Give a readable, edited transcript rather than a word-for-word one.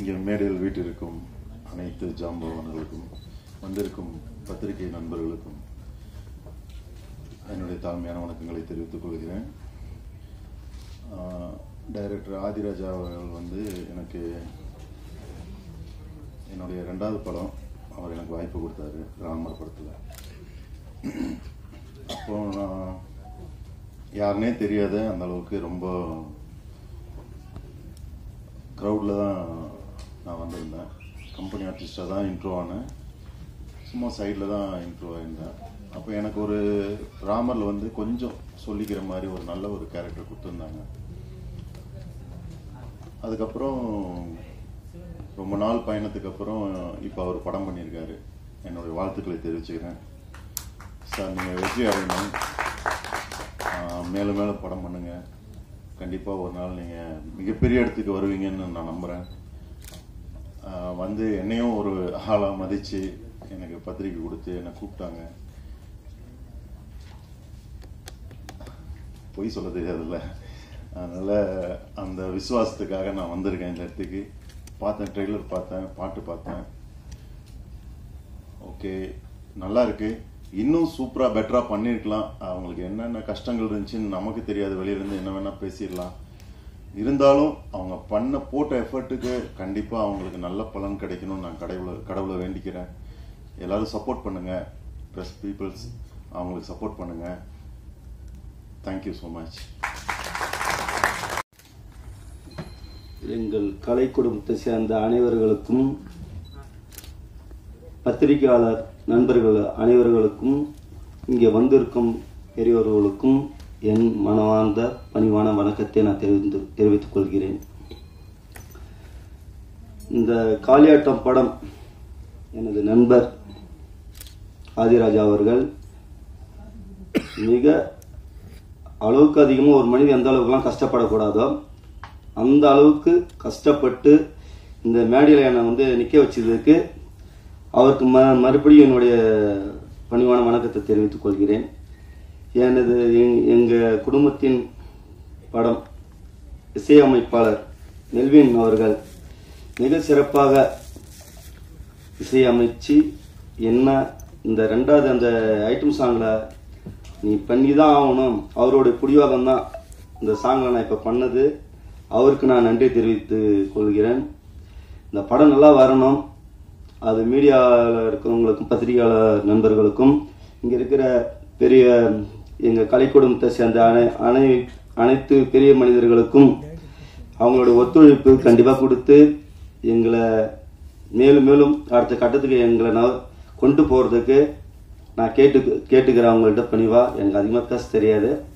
இங்கே மேடையில் வீட்டிற்கும் அனைத்து ஜாம்பவான்களுக்கும் வந்திருக்கும் பத்திரிகை நண்பர்களுக்கும் என்னுடைய தாழ்மையான வணக்கங்களை தெரிவித்துக் கொள்கிறேன். டைரக்டர் ஆதிராஜா அவர்கள் வந்து எனக்கு என்னுடைய 2வது படம் அவர் எனக்கு வாய்ப்பு கொடுத்தாரு ராமர் படத்தில். அப்போ நான் யாருனே தெரியாத அந்த அளவுக்கு ரொம்ப க்ரௌடில் தான் நான் வந்திருந்தேன். கம்பெனி ஆர்டிஸ்டாக தான் இன்ட்ரோ ஆனேன். சும்மா சைடில் தான் இன்ட்ரோ ஆயிருந்தேன். அப்போ எனக்கு ஒரு ராமரில் வந்து கொஞ்சம் சொல்லிக்கிற மாதிரி ஒரு நல்ல ஒரு கேரக்டர் கொடுத்துருந்தாங்க. அதுக்கப்புறம் ரொம்ப நாள் பயணத்துக்கு அப்புறம் இப்போ அவர் படம் பண்ணியிருக்காரு. என்னுடைய வாழ்த்துக்களை தெரிவிச்சுக்கிறேன். சார், நீங்கள் வெற்றி அடையணும், மேலும் மேலும் படம் பண்ணுங்கள். கண்டிப்பாக ஒரு நாள் நீங்கள் மிகப்பெரிய இடத்துக்கு வருவீங்கன்னு நான் நம்புகிறேன். வந்து என்னையும் ஒரு ஆளாக மதித்து எனக்கு பத்திரிக்கை கொடுத்து என்னை கூப்பிட்டாங்க. பொய் சொல்ல தெரியாதுல்ல, அதனால் அந்த விசுவாசத்துக்காக நான் வந்திருக்கேன் இந்த இடத்துக்கு. பார்த்தேன், ட்ரெய்லர் பார்த்தேன், பாட்டு பார்த்தேன். ஓகே, நல்லா இருக்குது. இன்னும் சூப்பராக பெட்டராக பண்ணியிருக்கலாம். அவங்களுக்கு என்னென்ன கஷ்டங்கள் இருந்துச்சுன்னு நமக்கு தெரியாது, வெளியிலேருந்து என்ன வேணால் பேசிடலாம். இருந்தாலும் அவங்க போட்ட எஃபர்ட்டுக்கு கண்டிப்பாக அவங்களுக்கு நல்ல பலன் கிடைக்கணும்னு நான் கடவுளை வேண்டிக்கிறேன். எல்லோரும் சப்போர்ட் பண்ணுங்கள். ப்ரெஸ் பீப்புள்ஸ் அவங்களுக்கு சப்போர்ட் பண்ணுங்கள். Thank you so much. எங்கள் கலை குடும்பத்தை சேர்ந்த அனைவர்களுக்கும், பத்திரிகையாளர் நண்பர்கள் அனைவர்களுக்கும், இங்கே வந்திருக்கும் பெரியவர்களுக்கும் என் மனவார்ந்த பணிவான வணக்கத்தை நான் தெரிவித்துக் கொள்கிறேன். இந்த காளியாட்டம் படம் எனது நண்பர் ஆதிராஜா அவர்கள் மிக அளவுக்கு அதிகமாக ஒரு மனிதன் எந்த அளவுக்குலாம் கஷ்டப்படக்கூடாதோ அந்த அளவுக்கு கஷ்டப்பட்டு இந்த மேடையில் என்னை வந்து நிற்க வச்சதுக்கு அவருக்கு மறுபடியும் என்னுடைய பணிவான வணக்கத்தை தெரிவித்துக் கொள்கிறேன். எனது எங்கள் குடும்பத்தின் படம் இசையமைப்பாளர் மெல்வின் அவர்கள் மிக சிறப்பாக இசையமைச்சு என்ன இந்த 2வது அந்த ஐட்டம் சாங்கில் நீ பண்ணி தான் ஆகணும், அவருடைய பிடிவாதம் தான் இந்த சாங்கில் நான் இப்போ பண்ணது. அவருக்கு நான் நன்றி தெரிவித்து கொள்கிறேன். இந்த படம் நல்லா வரணும். அது மீடியாவில் இருக்கிறவங்களுக்கும் பத்திரிகையாளர் நண்பர்களுக்கும் இங்கே இருக்கிற பெரிய எங்கள் கலை குடும்பத்தை சேர்ந்த அனைத்து பெரிய மனிதர்களுக்கும் அவங்களோட ஒத்துழைப்பு கண்டிப்பாக கொடுத்து எங்களை மேலும் மேலும் அடுத்த கட்டத்துக்கு எங்களை கொண்டு போகிறதுக்கு நான் கேட்டுக்கிறேன். அவங்கள்ட்ட பணிவா. எனக்கு அதிகமாக பேச தெரியாது.